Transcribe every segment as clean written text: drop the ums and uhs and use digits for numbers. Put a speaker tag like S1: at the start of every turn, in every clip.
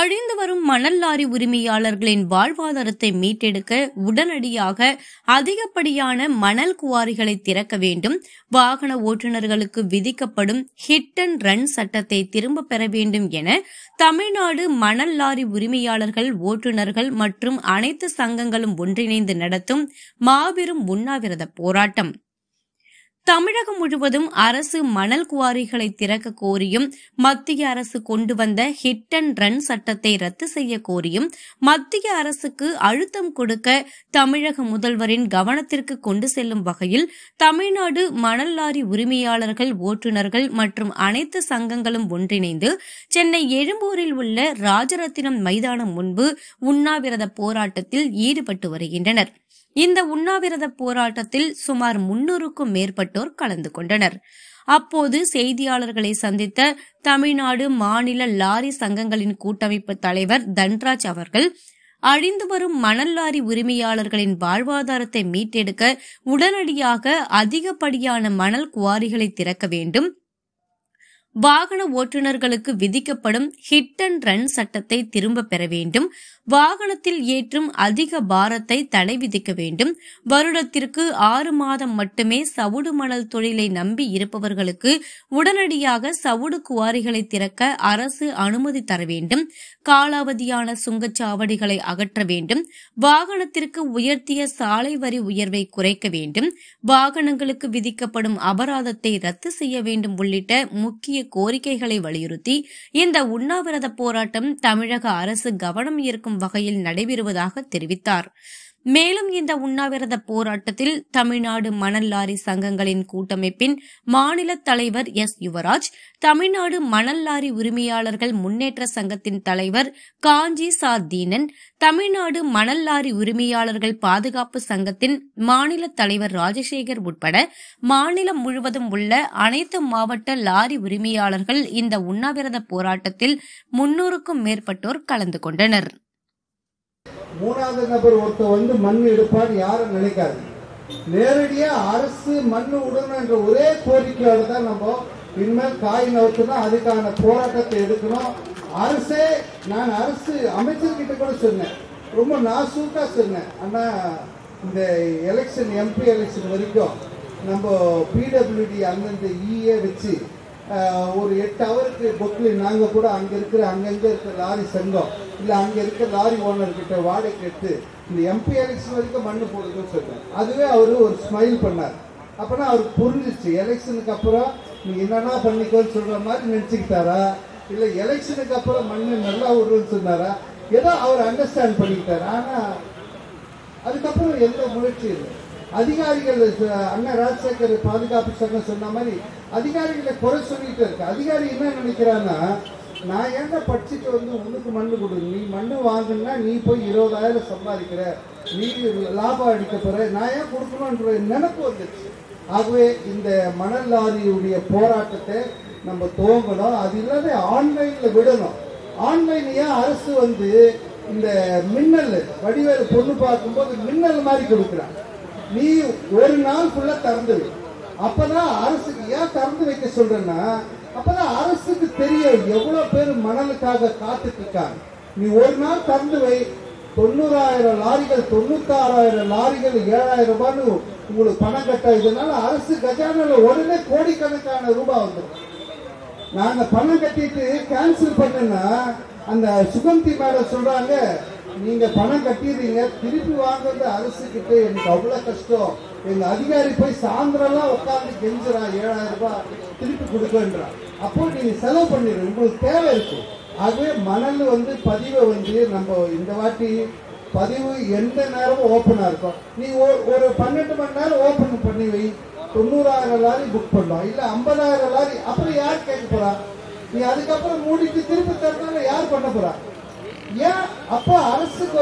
S1: அழிந்து வரும் மணல் லாரி உரிமையாளர்களின் வாழ்வாதாரத்தை மீட்டெடுக்க உடனடியாக அதிகப்படியான மணல் குவாரிகளை திறக்க வேண்டும். வாகன ஓட்டுநர்களுக்கு விதிக்கப்படும் ஹிட் அண்ட் ரன் சட்டத்தை திரும்ப பெற வேண்டும் என தமிழ்நாடு மணல் லாரி உரிமையாளர்கள், ஓட்டுநர்கள் மற்றும் அனைத்து சங்கங்களும் ஒன்றிணைந்து நடத்தும் மாபெரும் உண்ணாவிரத போராட்டம். தமிழகம் முழுவதும் அரசு மணல் குவாரிகளை திறக்க கோரியும், மத்திய அரசு கொண்டு வந்த ஹிட் அண்ட் ரன் சட்டத்தை ரத்து செய்ய கோரியும் மத்திய அரசுக்கு அழுத்தம் கொடுக்க தமிழக முதல்வரின் கவனத்திற்கு கொண்டு செல்லும் வகையில் தமிழ்நாடு மணல் லாரி உரிமையாளர்கள், ஓட்டுநர்கள் மற்றும் அனைத்து சங்கங்களும் ஒன்றிணைந்து சென்னை எழும்பூரில் உள்ள ராஜரத்தினம் மைதானம் முன்பு உண்ணாவிரத போராட்டத்தில் ஈடுபட்டு வருகின்றனர். இந்த உண்ணாவிரத போராட்டத்தில் சுமார் 300க்கும் மேற்பட்டோர் கலந்து கொண்டனர். அப்போது செய்தியாளர்களை சந்தித்த தமிழ்நாடு மாநில லாரி சங்கங்களின் கூட்டமைப்பு தலைவர் தன்ராஜ் அவர்கள், அழிந்து வரும் மணல் லாரி உரிமையாளர்களின் வாழ்வாதாரத்தை மீட்டெடுக்க உடனடியாக அதிகப்படியான மணல் குவாரிகளை திறக்க வேண்டும். வாகன ஓட்டுநர்களுக்கு விதிக்கப்படும் ஹிட் அண்ட் ரன் சட்டத்தை திரும்ப பெற வேண்டும். வாகனத்தில் ஏற்றும் அதிக பாரத்தை தடை விதிக்க வேண்டும். வருடத்திற்கு 6 மாதம் மட்டுமே சவுடு மணல் தொழிலை நம்பி இருப்பவர்களுக்கு உடனடியாக சவுடு குவாரிகளை திறக்க அரசு அனுமதி தர வேண்டும். காலாவதியான சுங்கச்சாவடிகளை அகற்ற வேண்டும். வாகனத்திற்கு உயர்த்திய சாலை வரி உயர்வை குறைக்க வேண்டும். வாகனங்களுக்கு விதிக்கப்படும் அபராதத்தை ரத்து செய்ய வேண்டும் உள்ளிட்ட முக்கிய கோரிக்கைகளை வலியுறுத்தி இந்த உண்ணாவிரத போராட்டம் தமிழக அரசு கவனம் ஈர்க்கும் வகையில் நடைபெறுவதாக தெரிவித்தார். மேலும் இந்த உண்ணாவிரத போராட்டத்தில் தமிழ்நாடு மணல் லாரி சங்கங்களின் கூட்டமைப்பின் மாநில தலைவர் எஸ். யுவராஜ், தமிழ்நாடு மணல் லாரி உரிமையாளர்கள் முன்னேற்ற சங்கத்தின் தலைவர் காஞ்சி சா. தீனன், தமிழ்நாடு மணல் லாரி உரிமையாளர்கள் பாதுகாப்பு சங்கத்தின் மாநில தலைவர் ராஜசேகர் உட்பட மாநிலம் முழுவதும் உள்ள அனைத்து மாவட்ட லாரி உரிமையாளர்கள் இந்த உண்ணாவிரத போராட்டத்தில் 300க்கும் மேற்பட்டோர் கலந்து கொண்டனர்.
S2: மூணாவது நபர் ஒருத்தர் மண் எடுப்பார் யாரும் நினைக்காது. நேரடியா அரசு மண் விடணும் என்ற ஒரே கோரிக்கையோட தான் நம்ம இனிமேல் காய் நவுத்துனா அதுக்கான போராட்டத்தை எடுக்கணும். நான் அரசு அமைச்சர்கிட்ட கூட சொன்னேன், ரொம்ப நாசூக்கா சொன்னேன். ஆனா இந்த எலெக்ஷன் எம்பி எலெக்ஷன் வரைக்கும் நம்ம பிடபிள்யூடி அந்தந்த ஈஏ வச்சு ஒரு 8 ஹவருக்கு பொக்கில் நாங்கள் கூட அங்கே இருக்கிற லாரி சங்கம் இல்லை அங்கே இருக்கிற லாரி ஓனர்கிட்ட வாடகை எடுத்து இந்த எம்பி எலெக்ஷன் வரைக்கும் மண்ணு போடுதுன்னு சொன்னேன். அதுவே அவர் ஒரு ஸ்மைல் பண்ணார். அப்போனா அவருக்கு புரிஞ்சிச்சு, எலெக்ஷனுக்கு அப்புறம் நீ என்னென்னா பண்ணிக்கோன்னு சொல்கிற மாதிரி நினச்சிக்கிட்டாரா இல்லை எலெக்ஷனுக்கு அப்புறம் மண்ணு நல்லா விடுறதுன்னு சொன்னாரா, ஏதோ அவர் அண்டர்ஸ்டாண்ட் பண்ணிக்கிட்டார். ஆனால் அதுக்கப்புறம் எந்த முயற்சி இல்லை. அதிகாரிகள் அண்ணன் ராஜசேகர் பாதுகாப்பு சங்கம் சொன்ன மாதிரி அதிகாரிகளை குறை சொல்லிட்டு இருக்கு. அதிகாரி என்ன நினைக்கிறான்னா, நான் ஏன்டா படிச்சுட்டு உனக்கு மண்ணு கொடு, நீ மண்ணு வாங்கினா நீ போய் 20,000 சம்பாதிக்கிற, நீ லாபம் அடிக்க போற, நான் ஏன் கொடுக்கணுன்ற நினைப்பு வந்துச்சு. ஆகவே இந்த மணல் லாரியுடைய போராட்டத்தை நம்ம துவங்கணும். அது இல்லாத ஆன்லைன்ல விடணும். ஆன்லைன் ஏன் அரசு இந்த மின்னல் வடிவேலு பொண்ணு பார்க்கும்போது மின்னல் மாதிரி கொடுக்குறாங்க. நீ ஒரு நாள் ஃபுல்லா திறந்து வை. அப்பதான் அரசுக்கு ஏன் திறந்து வைக்க சொல்றேன்னா, அப்பதான் அரசுக்கு தெரியும் எவ்வளவு பேர் மணலுக்காக காத்துட்டு இருக்காங்க. நீ ஒரு நாள் திறந்து வை, 90,000 லாரிகள் 96,000 லாரிகள் 7,000 ரூபான்னு உங்களுக்கு பணம் கட்ட. இதனால அரசு கஜானால உடனே கோடிக்கணக்கான ரூபாய் வந்துடும். நாங்க பணம் கட்டிட்டு கேன்சல் பண்ணா அந்த சுகந்தி மேடம் சொல்றாங்க, நீங்க பணம் கட்டிடுறீங்க, திருப்பி வாங்குறது அரசு கிட்ட எனக்கு அவ்வளவு கஷ்டம். எங்க அதிகாரி போய் சாயந்தரம்லாம் உட்காந்து கெஞ்சுறான், 7,000 ரூபாய் திருப்பி கொடுக்கன்றான். அப்போ நீங்க செலவு பண்ணிடுங்க, உங்களுக்கு தேவை இருக்கு. ஆகவே மணல் பதிவை நம்ம இந்த வாட்டி பதிவு எந்த நேரமும் ஓப்பனா இருக்கும். நீ ஒரு 12 மணி நேரம் ஓப்பன் பண்ணி வை. 90,000 லாரி புக் பண்ணோம், இல்ல 50,000 லாரி. அப்புறம் யார் கேட்க போறா? நீ அதுக்கப்புறம் மூடிட்டு திருப்பி தரனால யார் பண்ண போறா? ஏன் அப்போ அரசுக்கு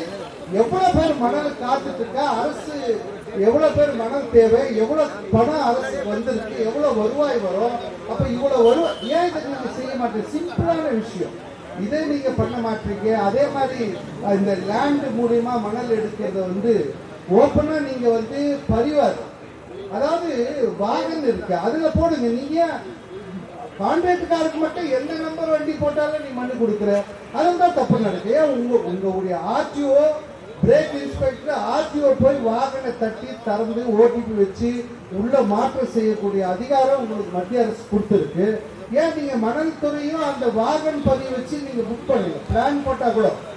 S2: எவ்வளவு பேர் மணல் காத்துட்டு இருக்கா, அரசு எவ்வளவு பேர் மணல் தேவை, எவ்வளவு பணம் அரசுக்கு வந்திருக்கு, எவ்வளவு வருவாய் வரும். அப்ப இவ்வளவு வருவாய் ஏன் இதை நீங்க செய்ய மாட்டீங்க? சிம்பிளான விஷயம். இதை நீங்க பண்ண மாட்டீங்க. அதே மாதிரி இந்த லேண்ட் மூலியமா மணல் எடுக்கிறது ஓப்பனா நீங்க பரிவார், அதாவது வாகனம் இருக்கு அதுல போடுங்க. நீங்க கான்ட்ராக்டுக்காருக்கு மட்டும் எந்த நம்பர் வண்டி போட்டாலும் நீ மனு கொடுக்குற, அதுதான் தப்பு நடக்கு. ஏன் உங்களுடைய ஆர்டிஓ பிரேக் இன்ஸ்பெக்டர் ஆர்டிஓ போய் வாகனை தட்டி திறந்து ஓடிபி வச்சு உள்ள மாற்றம் செய்யக்கூடிய அதிகாரம் உங்களுக்கு மத்திய அரசு கொடுத்துருக்கு. ஏன் நீங்க மணல் துறையும் அந்த வாகன் பதிவு வச்சு நீங்க புக் பண்ணுங்க, பிளான் போட்டா கூட